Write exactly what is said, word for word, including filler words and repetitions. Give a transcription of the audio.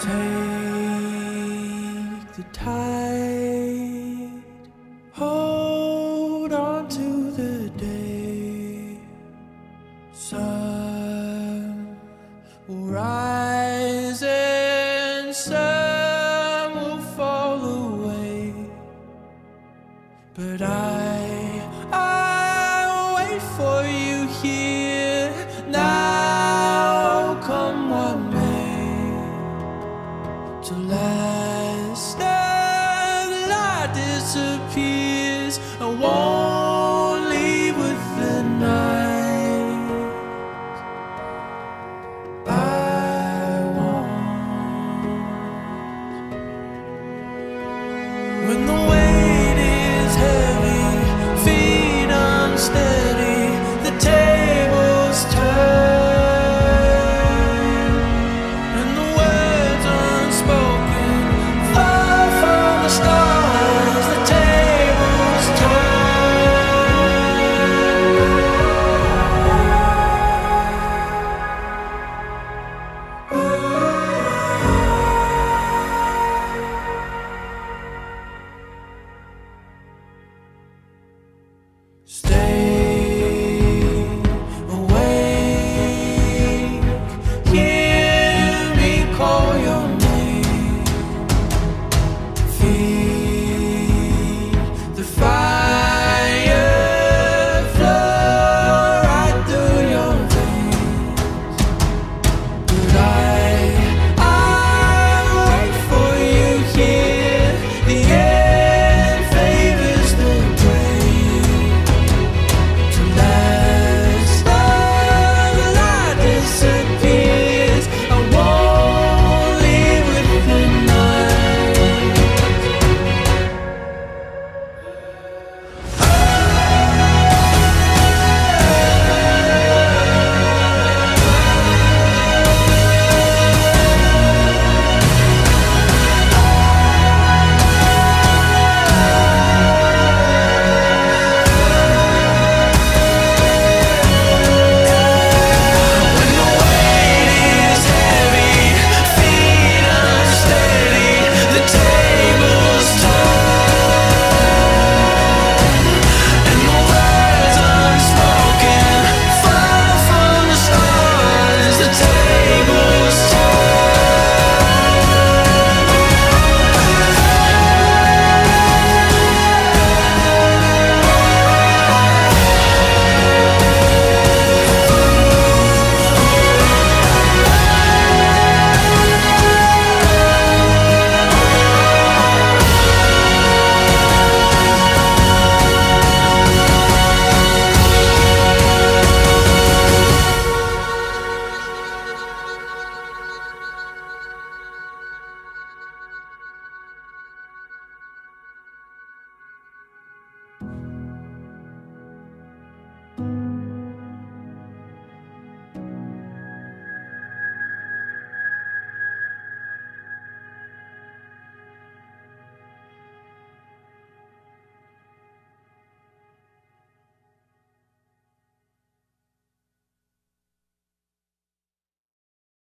Take the tide, hold on to the day. Sun will rise and sun will fall away, but I, I'll wait for you here now, come what may. Till last the light disappears, I won't leave with the night. I won't. When the